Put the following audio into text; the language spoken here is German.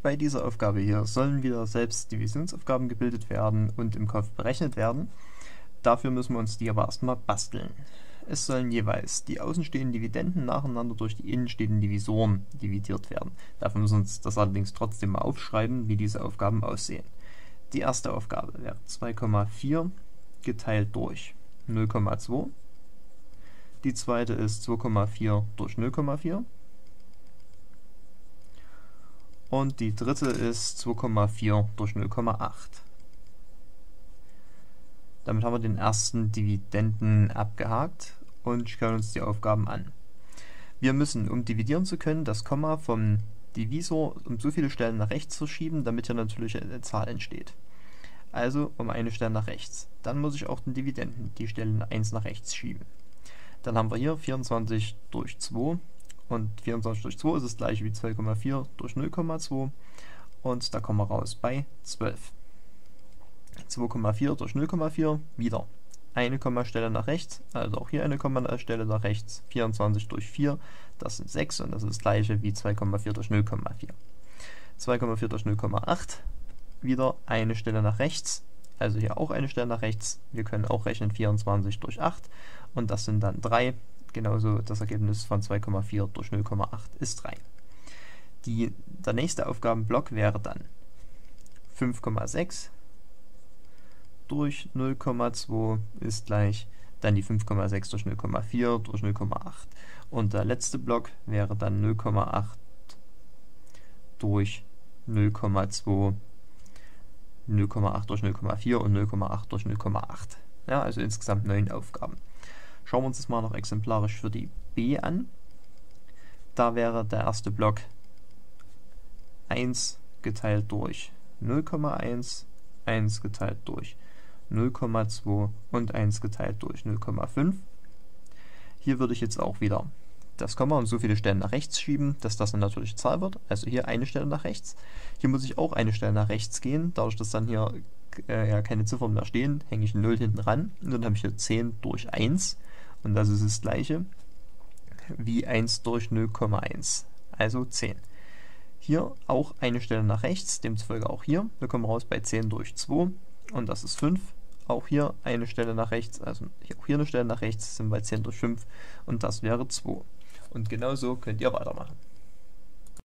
Bei dieser Aufgabe hier sollen wieder selbst Divisionsaufgaben gebildet werden und im Kopf berechnet werden. Dafür müssen wir uns die aber erstmal basteln. Es sollen jeweils die außenstehenden Dividenden nacheinander durch die innenstehenden Divisoren dividiert werden. Dafür müssen wir uns das allerdings trotzdem mal aufschreiben, wie diese Aufgaben aussehen. Die erste Aufgabe wäre 2,4 geteilt durch 0,2. Die zweite ist 2,4 durch 0,4. Und die dritte ist 2,4 durch 0,8. Damit haben wir den ersten Dividenden abgehakt und schauen uns die Aufgaben an. Wir müssen, um dividieren zu können, das Komma vom Divisor um so viele Stellen nach rechts verschieben, damit hier natürlich eine Zahl entsteht. Also um eine Stelle nach rechts. Dann muss ich auch den Dividenden, die Stelle 1 nach rechts schieben. Dann haben wir hier 24 durch 2. Und 24 durch 2 ist das gleiche wie 2,4 durch 0,2 und da kommen wir raus bei 12. 2,4 durch 0,4, wieder eine Kommastelle nach rechts, also auch hier eine Kommastelle nach rechts, 24 durch 4, das sind 6 und das ist das gleiche wie 2,4 durch 0,4. 2,4 durch 0,8, wieder eine Stelle nach rechts, also hier auch eine Stelle nach rechts, wir können auch rechnen 24 durch 8 und das sind dann 3. Genauso das Ergebnis von 2,4 durch 0,8 ist 3. Der nächste Aufgabenblock wäre dann 5,6 durch 0,2 ist gleich dann die 5,6 durch 0,4 durch 0,8. Und der letzte Block wäre dann 0,8 durch 0,2, 0,8 durch 0,4 und 0,8 durch 0,8. Ja, also insgesamt 9 Aufgaben. Schauen wir uns das mal noch exemplarisch für die B an. Da wäre der erste Block 1 geteilt durch 0,1, 1 geteilt durch 0,2 und 1 geteilt durch 0,5. Hier würde ich jetzt auch wieder das Komma um so viele Stellen nach rechts schieben, dass das eine natürliche Zahl wird. Also hier eine Stelle nach rechts. Hier muss ich auch eine Stelle nach rechts gehen. Dadurch, dass dann hier keine Ziffern mehr stehen, hänge ich ein 0 hinten ran. Und dann habe ich hier 10 durch 1. Und das ist das gleiche wie 1 durch 0,1, also 10. Hier auch eine Stelle nach rechts, demzufolge auch hier. Wir kommen raus bei 10 durch 2 und das ist 5. Auch hier eine Stelle nach rechts, also auch hier eine Stelle nach rechts, sind bei 10 durch 5 und das wäre 2. Und genauso könnt ihr weitermachen.